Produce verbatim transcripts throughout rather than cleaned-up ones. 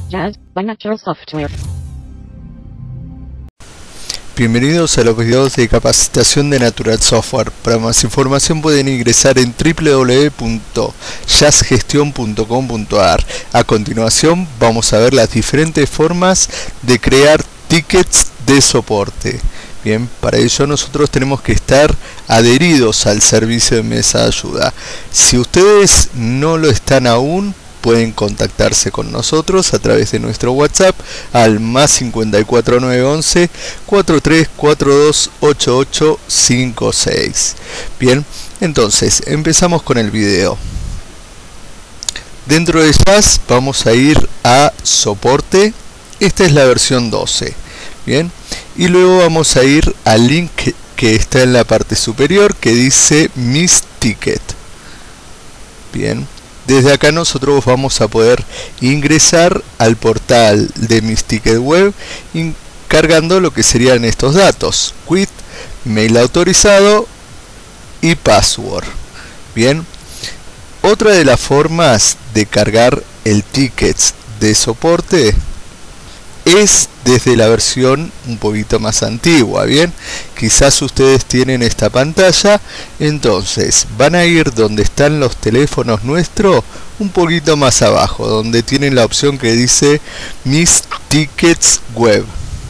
Jazz by Natural Software. Bienvenidos a los videos de capacitación de Natural Software. Para más información pueden ingresar en w w w punto jazz gestion punto com punto a r. A continuación vamos a ver las diferentes formas de crear tickets de soporte. Bien, para ello nosotros tenemos que estar adheridos al servicio de mesa de ayuda. Si ustedes no lo están aún, pueden contactarse con nosotros a través de nuestro WhatsApp al más cincuenta y cuatro nueve once cuarenta y tres cuarenta y dos ochenta y ocho cincuenta y seis. Bien, entonces empezamos con el video. Dentro de Jazz vamos a ir a soporte. Esta es la versión doce. Bien, y luego vamos a ir al link que, que está en la parte superior que dice Mis Ticket. Bien, desde acá nosotros vamos a poder ingresar al portal de Mis Ticket Web cargando lo que serían estos datos: quit, mail autorizado y password. Bien, otra de las formas de cargar el ticket de soporte es desde la versión un poquito más antigua. Bien, quizás ustedes tienen esta pantalla, entonces van a ir donde están los teléfonos nuestros, un poquito más abajo, donde tienen la opción que dice Mis Tickets Web.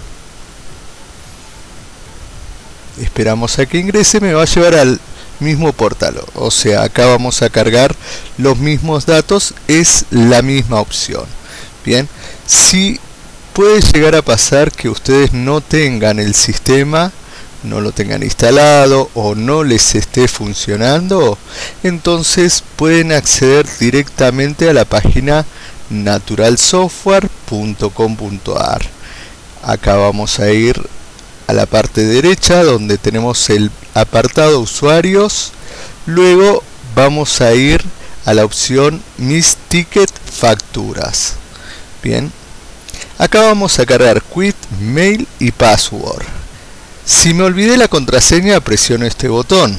Esperamos a que ingrese, me va a llevar al mismo portal, o sea, acá vamos a cargar los mismos datos, es la misma opción. Bien, si puede llegar a pasar que ustedes no tengan el sistema, no lo tengan instalado o no les esté funcionando, entonces pueden acceder directamente a la página natural software punto com punto a r. Acá vamos a ir a la parte derecha donde tenemos el apartado usuarios, luego vamos a ir a la opción Mis Ticket Facturas. Bien, acá vamos a cargar quit, mail y password. Si me olvidé la contraseña, presiono este botón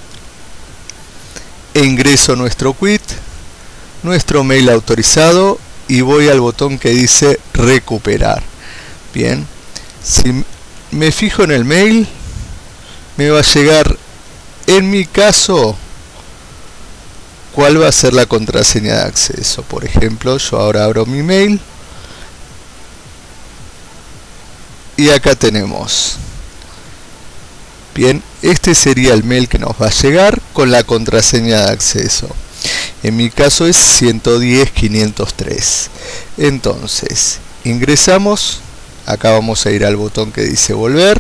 e ingreso nuestro quit, nuestro mail autorizado y voy al botón que dice recuperar. Bien, si me fijo en el mail, me va a llegar, en mi caso, cuál va a ser la contraseña de acceso. Por ejemplo, yo ahora abro mi mail y acá tenemos. Bien, este sería el mail que nos va a llegar con la contraseña de acceso. En mi caso es ciento diez quinientos tres. Entonces, ingresamos. Acá vamos a ir al botón que dice volver.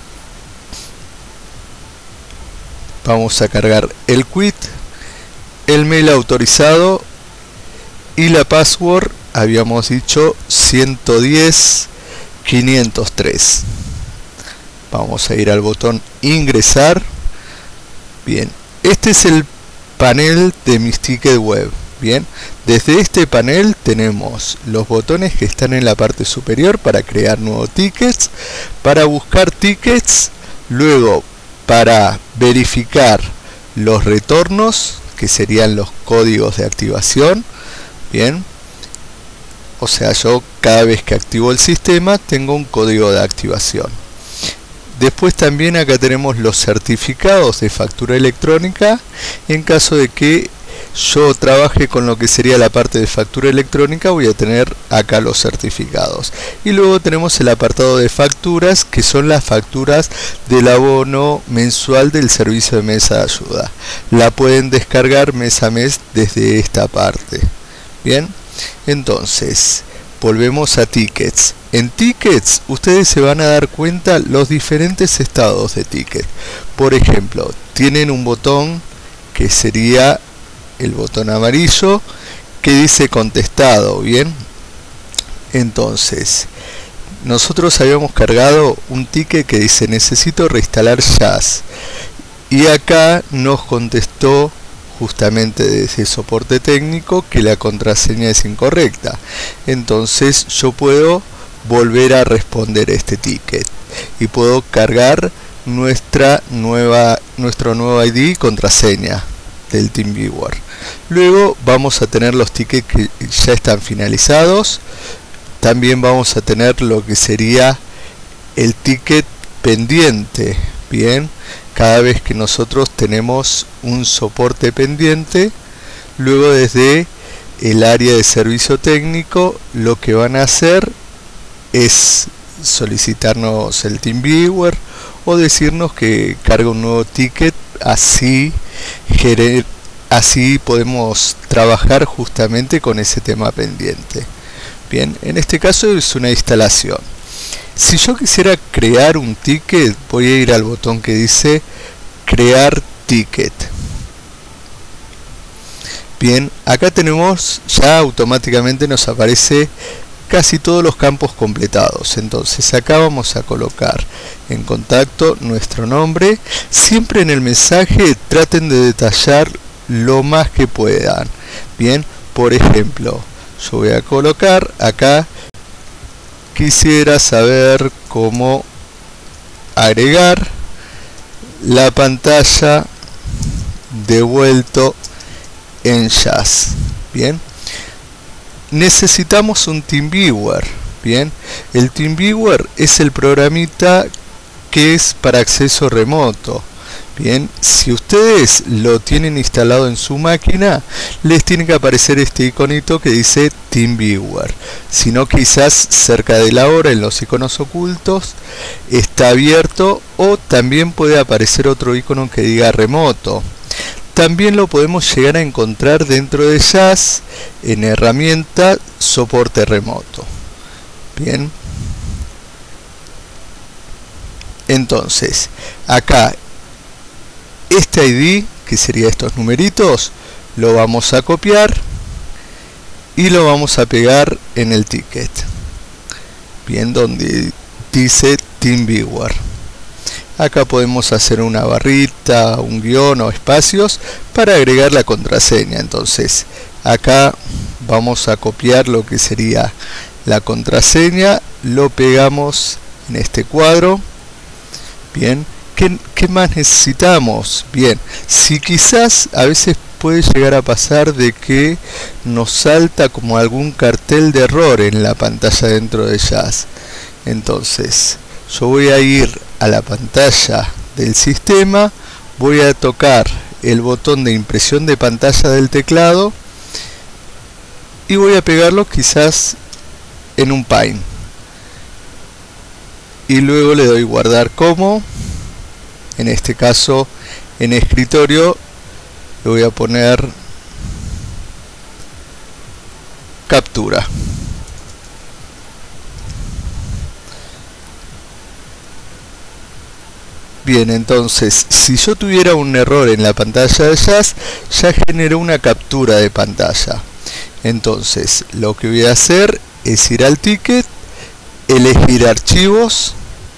Vamos a cargar el quit, el mail autorizado y la password. Habíamos dicho ciento diez quinientos tres. Vamos a ir al botón ingresar. Bien, este es el panel de Mis Ticket Web. Bien, desde este panel tenemos los botones que están en la parte superior para crear nuevos tickets, para buscar tickets, luego para verificar los retornos, que serían los códigos de activación. Bien, o sea, yo cada vez que activo el sistema tengo un código de activación. Después también acá tenemos los certificados de factura electrónica en caso de que yo trabaje con lo que sería la parte de factura electrónica. Voy a tener acá los certificados y luego tenemos el apartado de facturas, que son las facturas del abono mensual del servicio de mesa de ayuda. La pueden descargar mes a mes desde esta parte. Bien, entonces volvemos a tickets. En tickets ustedes se van a dar cuenta los diferentes estados de ticket. Por ejemplo, tienen un botón que sería el botón amarillo que dice contestado. Bien, entonces nosotros habíamos cargado un ticket que dice necesito reinstalar Jazz y acá nos contestó justamente desde soporte técnico que la contraseña es incorrecta. Entonces yo puedo volver a responder este ticket y puedo cargar nuestra nueva nuestro nuevo I D y contraseña del TeamViewer. Luego vamos a tener los tickets que ya están finalizados. también vamos a tener lo que sería el ticket pendiente. Bien, cada vez que nosotros tenemos un soporte pendiente, luego desde el área de servicio técnico lo que van a hacer es solicitarnos el TeamViewer o decirnos que carga un nuevo ticket, así así podemos trabajar justamente con ese tema pendiente. Bien, en este caso es una instalación. Si yo quisiera crear un ticket, voy a ir al botón que dice crear ticket. Bien, acá tenemos, ya automáticamente nos aparece casi todos los campos completados. Entonces acá vamos a colocar en contacto nuestro nombre. Siempre en el mensaje traten de detallar lo más que puedan. Bien, por ejemplo, yo voy a colocar acá: quisiera saber cómo agregar la pantalla de vuelto en Jazz. Bien, necesitamos un TeamViewer. Bien, el TeamViewer es el programita que es para acceso remoto. Bien, si ustedes lo tienen instalado en su máquina, les tiene que aparecer este iconito que dice TeamViewer. Si no, quizás cerca de la hora, en los iconos ocultos, está abierto, o también puede aparecer otro icono que diga remoto. También lo podemos llegar a encontrar dentro de Jazz en herramienta soporte remoto. Bien, entonces acá este I D, que sería estos numeritos, lo vamos a copiar y lo vamos a pegar en el ticket. Bien, donde dice TeamViewer. Acá podemos hacer una barrita, un guión o espacios para agregar la contraseña. Entonces acá vamos a copiar lo que sería la contraseña, lo pegamos en este cuadro. Bien, ¿qué, qué más necesitamos? Bien, si quizás a veces puede llegar a pasar de que nos salta como algún cartel de error en la pantalla dentro de Jazz. Entonces yo voy a ir a la pantalla del sistema, voy a tocar el botón de impresión de pantalla del teclado y voy a pegarlo quizás en un Paint, y luego le doy guardar como. En este caso en escritorio le voy a poner captura. Bien, entonces si yo tuviera un error en la pantalla de Jazz, ya generó una captura de pantalla. Entonces lo que voy a hacer es ir al ticket, elegir archivos,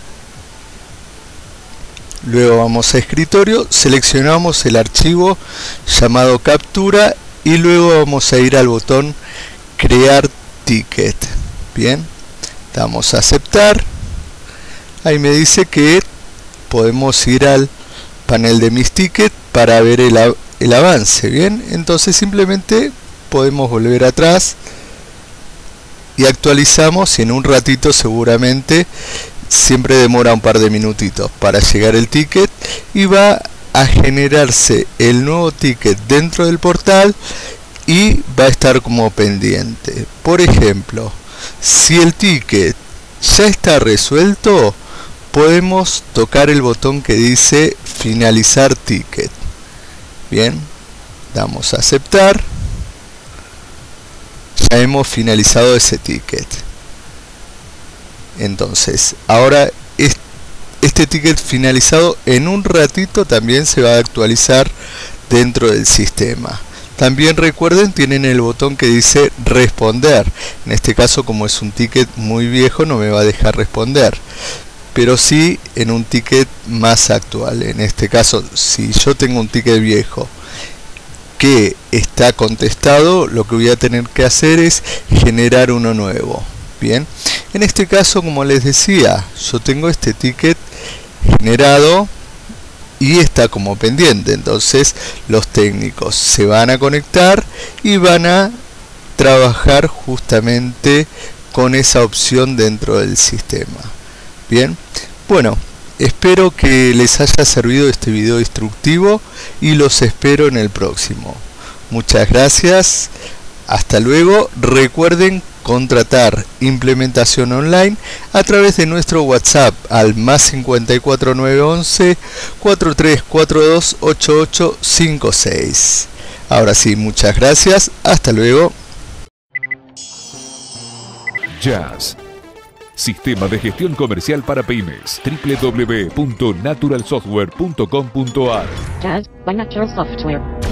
luego vamos a escritorio, seleccionamos el archivo llamado captura y luego vamos a ir al botón crear ticket. Bien, damos a aceptar. Ahí me dice que podemos ir al panel de mis tickets para ver el, av el avance. Bien, entonces simplemente podemos volver atrás y actualizamos, y en un ratito seguramente, siempre demora un par de minutitos para llegar el ticket, y va a generarse el nuevo ticket dentro del portal y va a estar como pendiente. Por ejemplo, si el ticket ya está resuelto, podemos tocar el botón que dice finalizar ticket. Bien, damos a aceptar. Ya hemos finalizado ese ticket. Entonces ahora este ticket finalizado en un ratito también se va a actualizar dentro del sistema. También recuerden, tienen el botón que dice responder. En este caso, como es un ticket muy viejo, no me va a dejar responder, pero sí en un ticket más actual. En este caso, si yo tengo un ticket viejo que está contestado, lo que voy a tener que hacer es generar uno nuevo. Bien, en este caso, como les decía, yo tengo este ticket generado y está como pendiente. Entonces los técnicos se van a conectar y van a trabajar justamente con esa opción dentro del sistema. Bien, bueno, espero que les haya servido este video instructivo y los espero en el próximo. Muchas gracias, hasta luego. Recuerden contratar implementación online a través de nuestro WhatsApp al más cincuenta y cuatro nueve once, cuatro tres cuatro dos, ocho ocho cinco seis. Ahora sí, muchas gracias, hasta luego. Jazz, sistema de gestión comercial para pymes. doble u doble u doble u punto natural software punto com punto a r. Jazz by Natural Software.